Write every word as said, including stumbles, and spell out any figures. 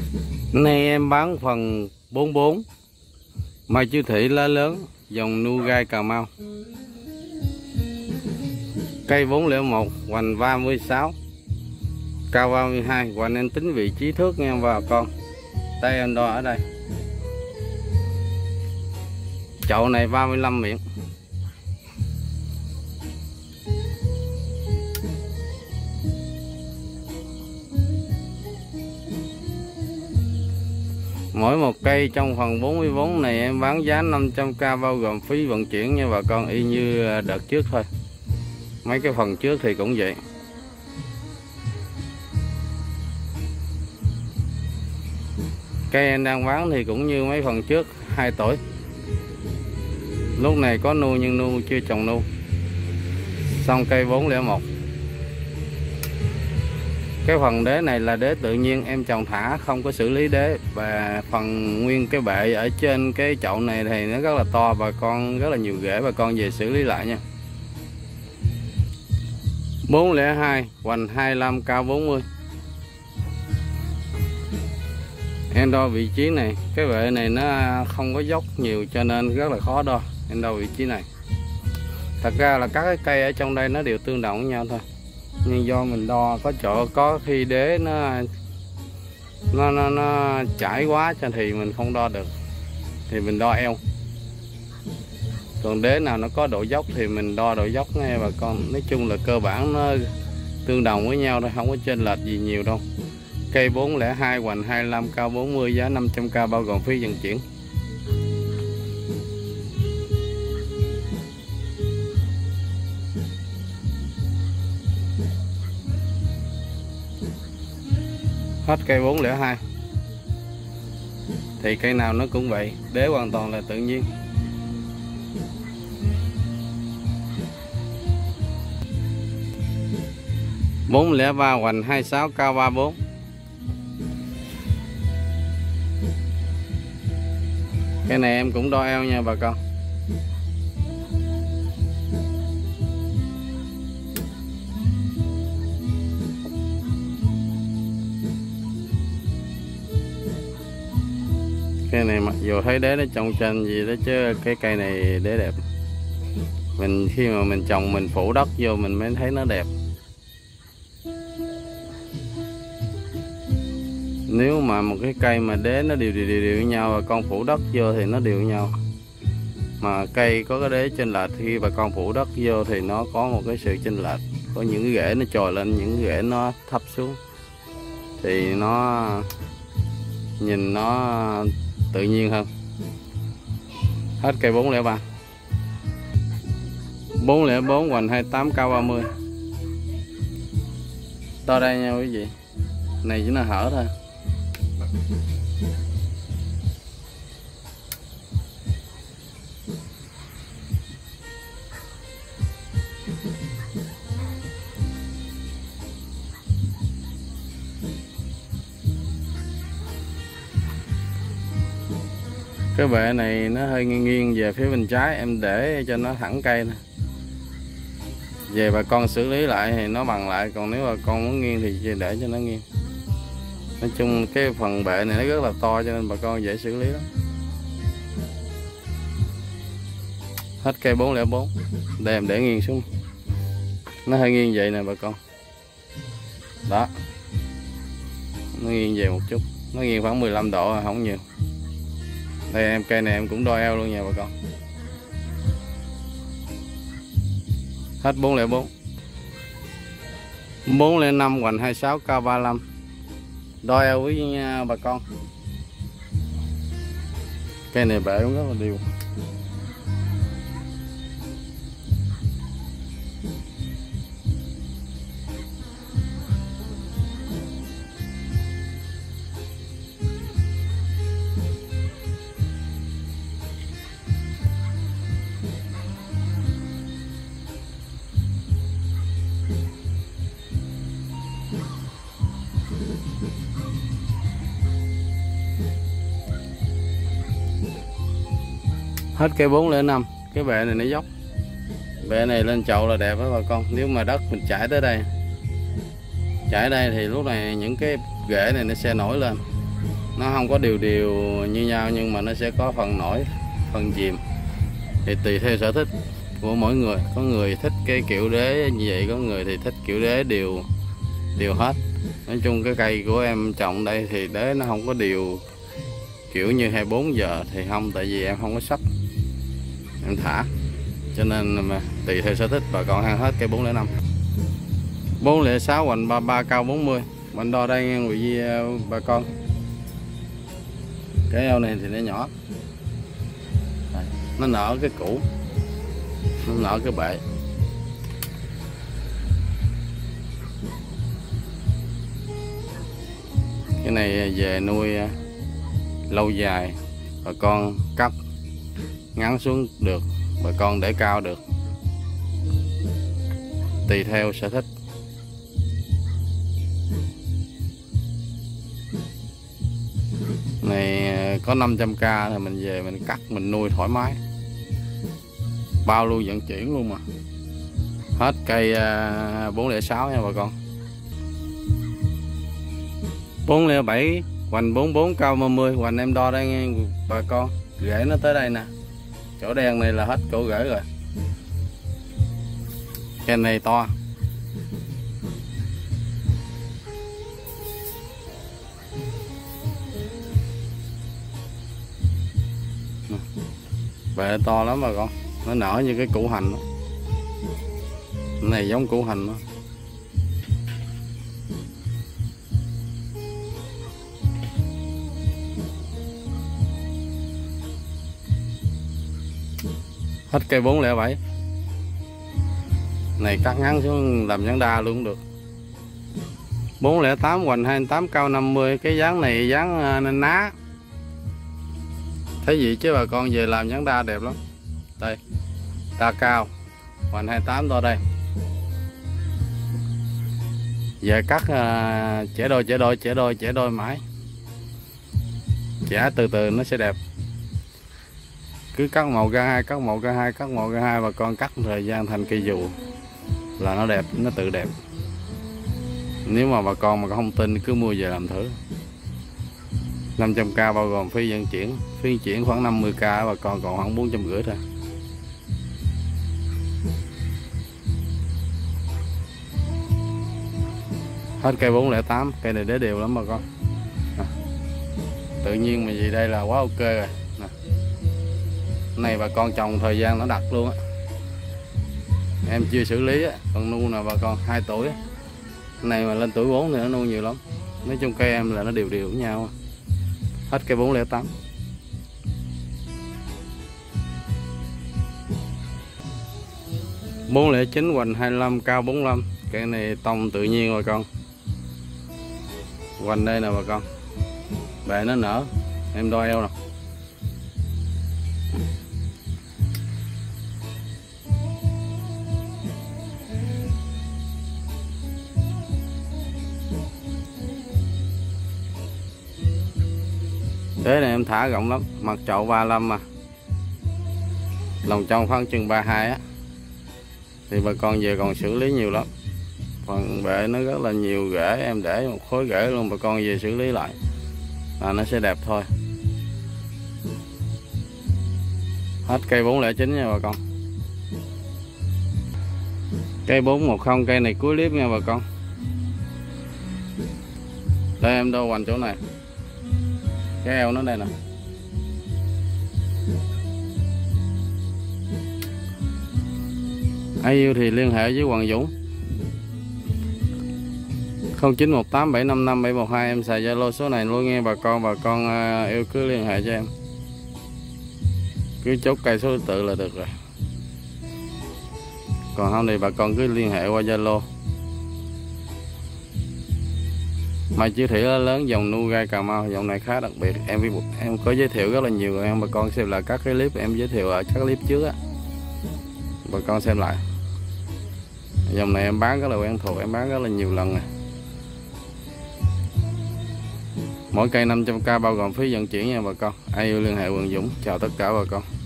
Nay em bán phần bốn bốn mai chiếu thị lá lớn dòng Nugai Cà Mau. Cây bốn không một, hoành ba mươi sáu, cao ba mươi hai. Hoành em tính vị trí thước nha bà con. Tay em đo ở đây. Chậu này ba mươi lăm miệng. Mỗi một cây trong phần bốn mươi bốn này em bán giá năm trăm k bao gồm phí vận chuyển nha bà con, y như đợt trước thôi. Mấy cái phần trước thì cũng vậy. Cây em đang bán thì cũng như mấy phần trước, hai tuổi. Lúc này có nu nhưng nu chưa trồng nu. Xong cây bốn không một. Cái phần đế này là đế tự nhiên em trồng thả, không có xử lý đế. Và phần nguyên cái bệ ở trên cái chậu này thì nó rất là to, bà con rất là nhiều rễ, bà con về xử lý lại nha. Bốn không hai, hoành hai mươi lăm, cao bốn mươi. Em đo vị trí này, cái bệ này nó không có dốc nhiều cho nên rất là khó đo. Em đo vị trí này. Thật ra là các cái cây ở trong đây nó đều tương đồng với nhau thôi, nhưng do mình đo có chỗ có khi đế nó nó nó, nó chảy quá cho thì mình không đo được, thì mình đo eo. Còn đế nào nó có độ dốc thì mình đo độ dốc nghe bà con. Nói chung là cơ bản nó tương đồng với nhau thôi, không có chênh lệch gì nhiều đâu. Cây bốn không hai, hoành hai mươi lăm, cao bốn mươi, giá năm trăm k bao gồm phí vận chuyển. Hết cây bốn không hai. Thì cây nào nó cũng vậy, đế hoàn toàn là tự nhiên. Bốn không ba, hoành hai mươi sáu, cao ba mươi bốn. Cái này em cũng đo eo nha bà con. Cây này mặc dù thấy đế nó trồng tranh gì đó chứ cái cây này đế đẹp. Mình khi mà mình trồng mình phủ đất vô mình mới thấy nó đẹp. Nếu mà một cái cây mà đế nó đều đều đều, đều với nhau và con phủ đất vô thì nó đều với nhau. Mà cây có cái đế chênh lệch, khi bà con phủ đất vô thì nó có một cái sự chênh lệch. Có những cái rễ nó trồi lên, những cái rễ nó thấp xuống, thì nó nhìn nó tự nhiên hơn. Hết cây bốn không ba. Bốn không bốn, hoành hai mươi tám, cao ba mươi. To đây nha quý vị. Này chỉ là hở thôi. Cái bệ này nó hơi nghiêng nghiêng về phía bên trái, em để cho nó thẳng cây nè. Về bà con xử lý lại thì nó bằng lại, còn nếu bà con muốn nghiêng thì để cho nó nghiêng. Nói chung cái phần bệ này nó rất là to cho nên bà con dễ xử lý lắm. Hết cây bốn không bốn. Đây em để nghiêng xuống. Nó hơi nghiêng vậy nè bà con. Đó. Nó nghiêng về một chút. Nó nghiêng khoảng mười lăm độ, không nhiều. Đây em cây này em cũng đo eo luôn nha bà con. Hết bốn không bốn. Bốn không năm, hoành hai mươi sáu, cao ba mươi lăm. Đo eo với nha bà con. Cây này bể cũng rất là đều. Hết cây bốn không năm. Cái bệ này nó dốc. Bệ này lên chậu là đẹp đó bà con. Nếu mà đất mình chảy tới đây, chảy đây thì lúc này những cái rễ này nó sẽ nổi lên. nó không có đều đều như nhau, nhưng mà nó sẽ có phần nổi, phần chìm, thì tùy theo sở thích của mỗi người. Có người thích cái kiểu đế như vậy, có người thì thích kiểu đế đều đều hết. Nói chung cái cây của em trồng đây thì đế nó không có đều kiểu như hai mươi bốn giờ thì không, tại vì em không có sắp em thả, cho nên mà tùy theo sở thích bà con ăn hết cây bốn không năm. bốn không sáu hoành ba mươi ba cao bốn mươi, mình đo đây ngang vị bà con. Cái eo này thì nó nhỏ, nó nở cái củ, nó nở cái bệ. Cái này về nuôi lâu dài, bà con cắt ngắn xuống được, bà con để cao được, tùy theo sở thích. Này có năm trăm k thì mình về mình cắt mình nuôi thoải mái, bao lưu vận chuyển luôn mà. Hết cây bốn không sáu nha bà con. bốn không bảy hoành bốn mươi bốn cao ba mươi, hoành em đo đây nghe bà con. Rễ nó tới đây nè, chỗ đen này là hết cổ rễ rồi. Cây này to, bệ to lắm bà con, nó nở như cái củ hành đó. Cái này giống củ hành đó. Hết cây bốn không bảy. Này cắt ngắn xuống làm dáng đa luôn cũng được. bốn không tám hoành hai mươi tám cao năm mươi, cái dáng này dáng nên ná. Thấy gì chứ bà con về làm dáng đa đẹp lắm. Đây, đa cao, hoành hai mươi tám to đây. Về cắt uh, chẻ đôi, chẻ đôi, chẻ đôi, chẻ đôi mãi. Chẻ từ từ nó sẽ đẹp. Cứ cắt một ra hai, cắt một ra hai, cắt một ra hai, bà con cắt thời gian thành cây dù là nó đẹp, nó tự đẹp. Nếu mà bà con mà không tin cứ mua về làm thử. năm trăm k bao gồm phí vận chuyển, phí vận chuyển khoảng năm mươi k, bà con còn khoảng bốn trăm rưỡi thôi. Hết cây bốn không tám, cây này đế đều lắm bà con. À, tự nhiên mà gì đây là quá ok rồi. Nè. Này bà con trồng thời gian nó đặc luôn á. Em chưa xử lý á, còn nuôi nè bà con hai tuổi. Này mà lên tuổi bốn thì nó nuôi nhiều lắm. Nói chung cây em là nó đều đều với nhau. Hết cây bốn không tám. bốn không chín hoành hai mươi lăm cao bốn mươi lăm. Cây này tông tự nhiên bà con. Hoành đây nè bà con. Bệ nó nở. Em đo eo nè. Thế này em thả rộng lắm, mặt chậu ba mươi lăm mà. Lòng trong khoảng chừng ba mươi hai á. Thì bà con về còn xử lý nhiều lắm. Phần bệ nó rất là nhiều rễ, em để một khối rễ luôn, bà con về xử lý lại là nó sẽ đẹp thôi. Hết cây bốn không chín nha bà con. Cây bốn một không, cây này cuối clip nha bà con. Đây em đo hoành chỗ này. Cái eo nó đây nè. Ai yêu thì liên hệ với Hoàng Dũng không chín một tám bảy năm năm bảy một hai. Em xài Zalo số này luôn nghe bà con. Bà con yêu cứ liên hệ cho em, cứ chốt cây số tự là được rồi. Còn không thì bà con cứ liên hệ qua Zalo. Mai chiếu thủy lớn dòng nuôi gai Cà Mau, dòng này khá đặc biệt. Em em có giới thiệu rất là nhiều rồi, em bà con xem lại các cái clip em giới thiệu ở các clip trước á, bà con xem lại. Dòng này em bán rất là quen thuộc, em bán rất là nhiều lần rồi. Mỗi cây năm trăm k bao gồm phí vận chuyển nha bà con. Ai yêu liên hệ Hoàng Dũng. Chào tất cả bà con.